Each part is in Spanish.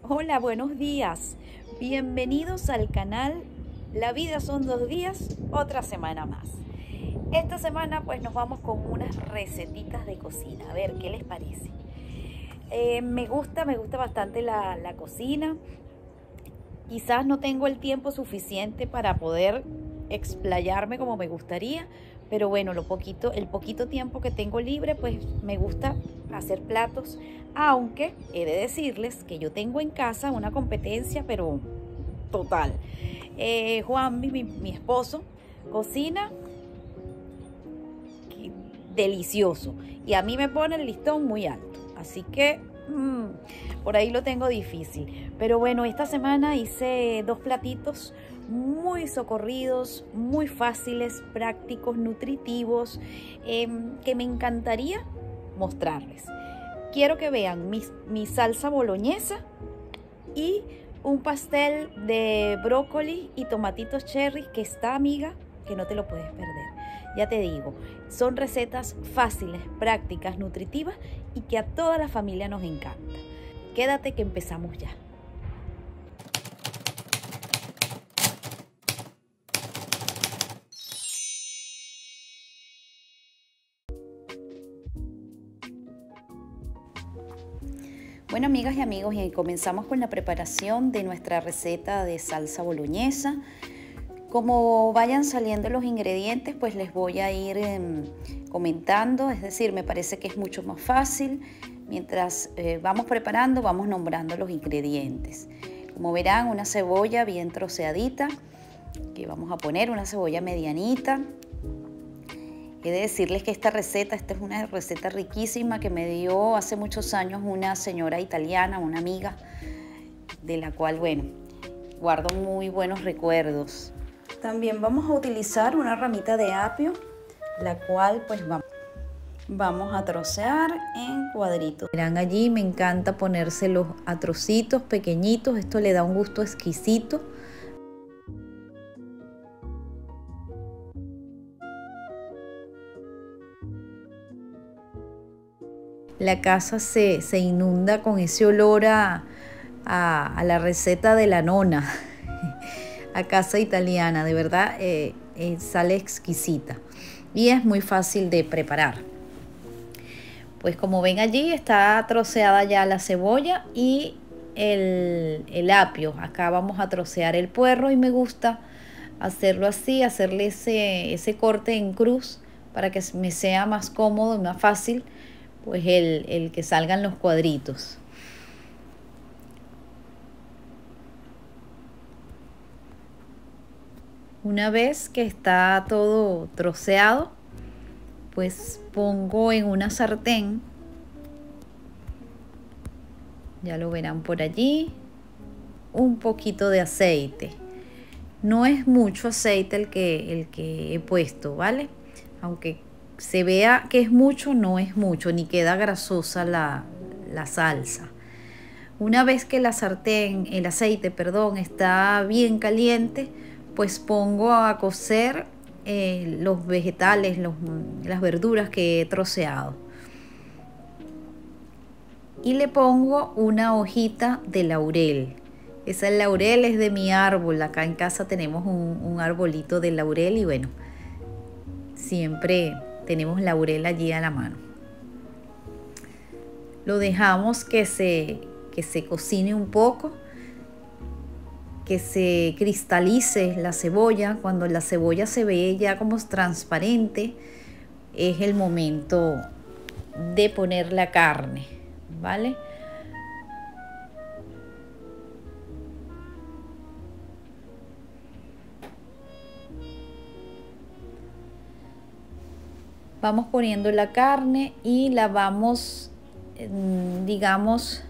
Hola, buenos días. Bienvenidos al canal La vida son 2 días, otra semana más. Esta semana pues nos vamos con unas recetitas de cocina. A ver, ¿qué les parece? Me gusta bastante la cocina. Quizás no tengo el tiempo suficiente para poder explayarme como me gustaría, pero bueno, el poquito tiempo que tengo libre, pues me gusta hacer platos, aunque he de decirles que yo tengo en casa una competencia, pero total. Juan, mi esposo, cocina delicioso y a mí me pone el listón muy alto, así que por ahí lo tengo difícil. Pero bueno, esta semana hice 2 platitos muy socorridos, muy fáciles, prácticos, nutritivos, que me encantaría mostrarles. Quiero que vean mi salsa boloñesa y un pastel de brócoli y tomatitos cherry que está, amiga, que no te lo puedes perder. Ya te digo, son recetas fáciles, prácticas, nutritivas y que a toda la familia nos encanta. Quédate que empezamos ya. Bueno, amigas y amigos, y comenzamos con la preparación de nuestra receta de salsa boloñesa. Como vayan saliendo los ingredientes, pues les voy a ir comentando, es decir, me parece que es mucho más fácil. Mientras vamos preparando, vamos nombrando los ingredientes. Como verán, una cebolla bien troceadita, que vamos a poner una cebolla medianita. He de decirles que esta es una receta riquísima que me dio hace muchos años una señora italiana, una amiga, de la cual, bueno, guardo muy buenos recuerdos. También vamos a utilizar una ramita de apio, la cual pues vamos a trocear en cuadritos. Verán allí, me encanta ponérselos a trocitos pequeñitos, esto le da un gusto exquisito. La casa se inunda con ese olor a la receta de la nona, a casa italiana, de verdad sale exquisita y es muy fácil de preparar. Pues como ven allí está troceada ya la cebolla y el apio. Acá vamos a trocear el puerro y me gusta hacerlo así, hacerle ese corte en cruz para que me sea más cómodo y más fácil, pues el que salgan los cuadritos. Una vez que está todo troceado, pues pongo en una sartén, ya lo verán por allí, un poquito de aceite. No es mucho aceite el que he puesto, ¿vale? Aunque se vea que es mucho, no es mucho, ni queda grasosa la salsa. Una vez que el aceite, perdón, está bien caliente, pues pongo a cocer los vegetales, las verduras que he troceado. Y le pongo una hojita de laurel. Ese laurel es de mi árbol. Acá en casa tenemos un arbolito de laurel y bueno, siempre tenemos laurel allí a la mano. Lo dejamos que se cocine un poco, que se cristalice la cebolla. Cuando la cebolla se ve ya como transparente, es el momento de poner la carne, ¿vale? Vamos poniendo la carne y la vamos, digamos,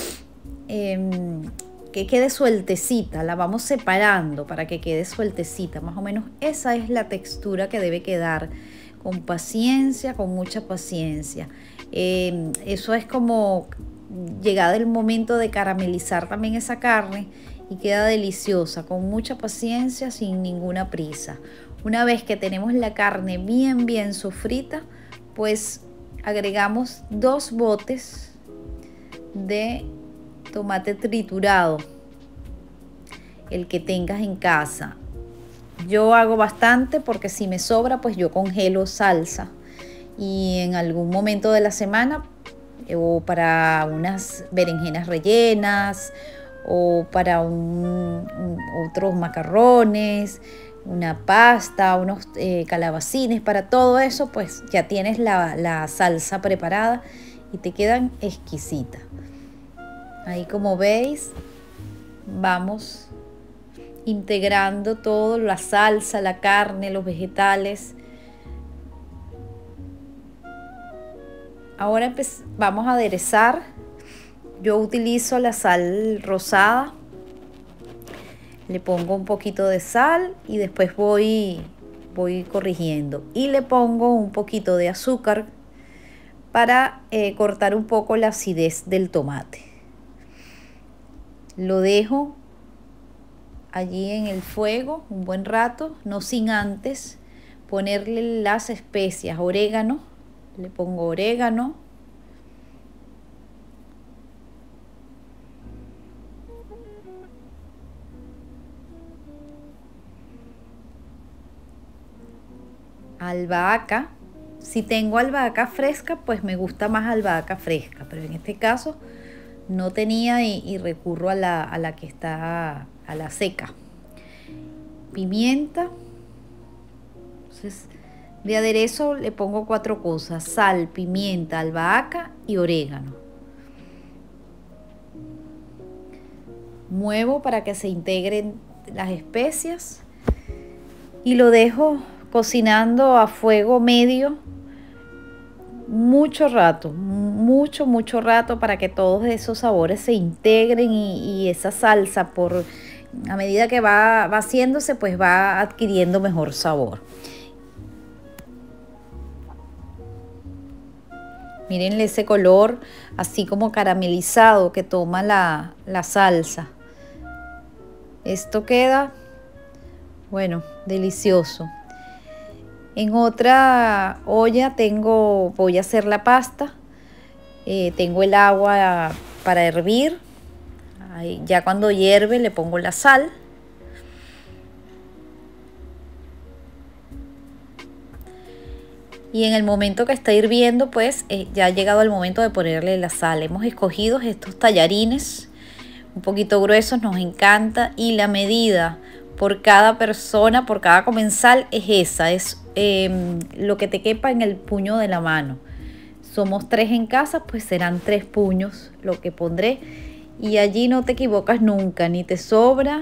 que quede sueltecita, la vamos separando para que quede sueltecita, más o menos esa es la textura que debe quedar, con paciencia, con mucha paciencia. Eso es como llegado el momento de caramelizar también esa carne y queda deliciosa, con mucha paciencia, sin ninguna prisa. Una vez que tenemos la carne bien sofrita, pues agregamos 2 botes de tomate triturado, el que tengas en casa. Yo hago bastante porque si me sobra, pues yo congelo salsa y en algún momento de la semana o para unas berenjenas rellenas o para otros macarrones, una pasta, unos calabacines, para todo eso pues ya tienes la salsa preparada y te quedan exquisitas. Ahí como veis vamos integrando todo, la salsa, la carne, los vegetales. Ahora vamos a aderezar. Yo utilizo la sal rosada. Le pongo un poquito de sal y después voy corrigiendo. Y le pongo un poquito de azúcar para cortar un poco la acidez del tomate. Lo dejo allí en el fuego un buen rato, no sin antes ponerle las especias, orégano, le pongo orégano, albahaca. Si tengo albahaca fresca, pues me gusta más albahaca fresca, pero en este caso no tenía y recurro a la que está a la seca. Pimienta. Entonces, de aderezo le pongo 4 cosas: sal, pimienta, albahaca y orégano. Muevo para que se integren las especias y lo dejo cocinando a fuego medio mucho rato, mucho rato, para que todos esos sabores se integren y esa salsa a medida que va haciéndose pues va adquiriendo mejor sabor. Miren ese color así como caramelizado que toma la salsa. Esto queda, bueno, delicioso. En otra olla voy a hacer la pasta. Tengo el agua para hervir. Ahí, ya cuando hierve le pongo la sal. Y en el momento que está hirviendo, pues ya ha llegado el momento de ponerle la sal. Hemos escogido estos tallarines un poquito gruesos, nos encanta. Y la medida por cada persona, por cada comensal es esa, es lo que te quepa en el puño de la mano. Somos 3 en casa, pues serán 3 puños lo que pondré. Y allí no te equivocas nunca, ni te sobra,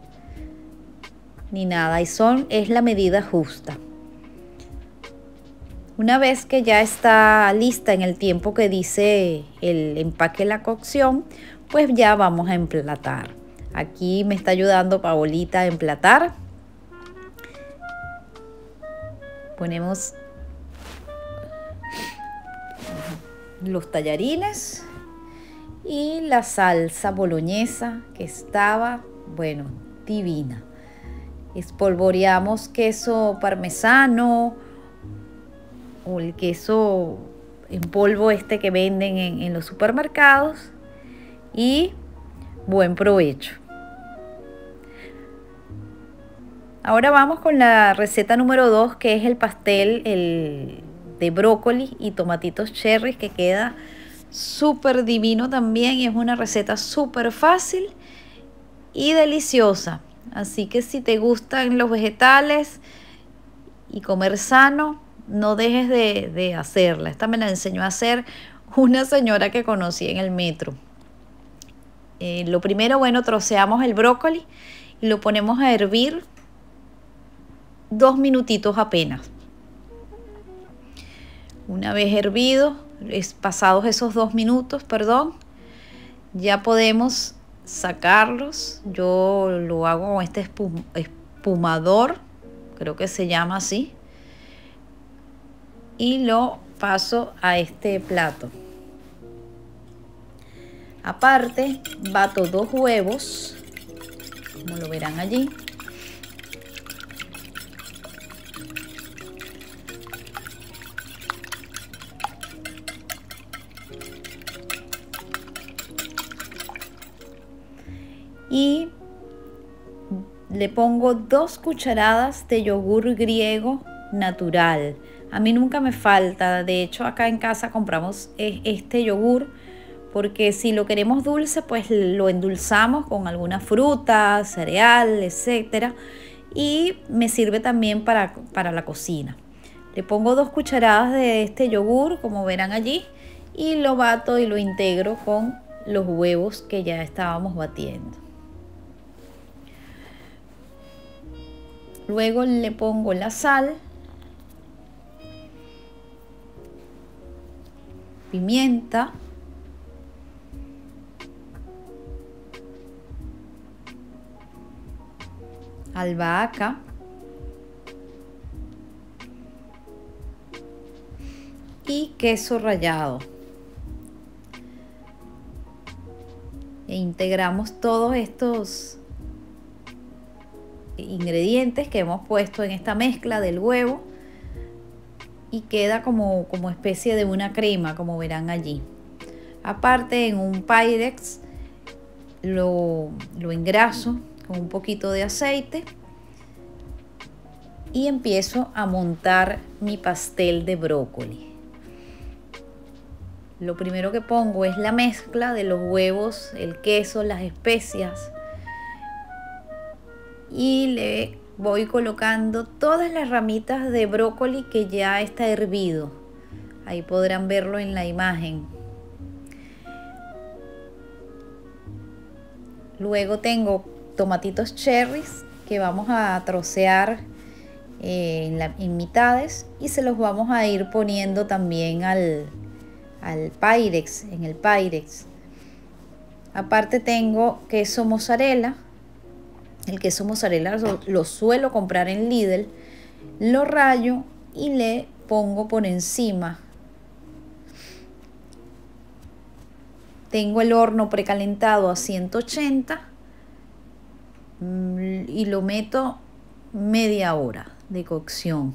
ni nada. Es la medida justa. Una vez que ya está lista en el tiempo que dice el empaque de la cocción, pues ya vamos a emplatar. Aquí me está ayudando Paolita a emplatar. Ponemos los tallarines y la salsa boloñesa que estaba, bueno, divina. Espolvoreamos queso parmesano o el queso en polvo que venden en los supermercados y buen provecho. Ahora vamos con la receta número 2, que es el pastel de brócoli y tomatitos cherry, que queda súper divino también y es una receta súper fácil y deliciosa. Así que si te gustan los vegetales y comer sano, no dejes de hacerla. Esta me la enseñó a hacer una señora que conocí en el metro. Lo primero, bueno, troceamos el brócoli y lo ponemos a hervir 2 minutitos apenas. Una vez hervido, pasados esos 2 minutos, perdón, ya podemos sacarlos. Yo lo hago con este espumador, creo que se llama así, y lo paso a este plato. Aparte, bato 2 huevos, como lo verán allí. y le pongo 2 cucharadas de yogur griego natural. A mí nunca me falta, de hecho acá en casa compramos este yogur porque si lo queremos dulce pues lo endulzamos con alguna fruta, cereal, etcétera, y me sirve también para la cocina. Le pongo 2 cucharadas de este yogur, como verán allí, y lo bato y lo integro con los huevos que ya estábamos batiendo. Luego le pongo la sal, pimienta, albahaca, y queso rallado. E integramos todos estos ingredientes que hemos puesto en esta mezcla del huevo y queda como especie de una crema, como verán allí. Aparte, en un Pyrex lo engraso con un poquito de aceite y empiezo a montar mi pastel de brócoli. Lo primero que pongo es la mezcla de los huevos, el queso, las especias, y le voy colocando todas las ramitas de brócoli que ya está hervido. Ahí podrán verlo en la imagen. Luego tengo tomatitos cherries que vamos a trocear en mitades y se los vamos a ir poniendo también al Pyrex, en el Pyrex. Aparte tengo queso mozzarella. El queso mozzarella lo suelo comprar en Lidl. Lo rayo y le pongo por encima. Tengo el horno precalentado a 180 y lo meto media hora de cocción.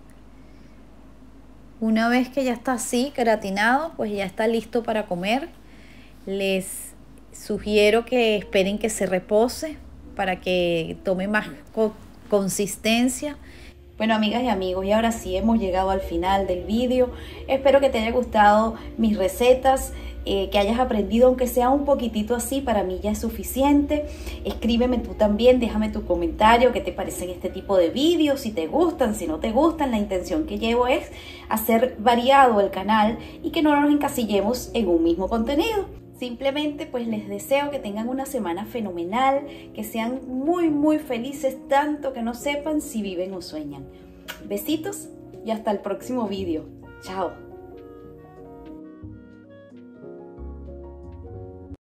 Una vez que ya está así gratinado, pues ya está listo para comer. Les sugiero que esperen que se repose para que tome más consistencia. Bueno, amigas y amigos, y ahora sí hemos llegado al final del vídeo. Espero que te haya gustado mis recetas, que hayas aprendido, aunque sea un poquitito así, para mí ya es suficiente. Escríbeme tú también, déjame tu comentario, qué te parecen este tipo de vídeos, si te gustan, si no te gustan. La intención que llevo es hacer variado el canal y que no nos encasillemos en un mismo contenido. Simplemente pues les deseo que tengan una semana fenomenal, que sean muy felices, tanto que no sepan si viven o sueñan. Besitos y hasta el próximo vídeo. Chao.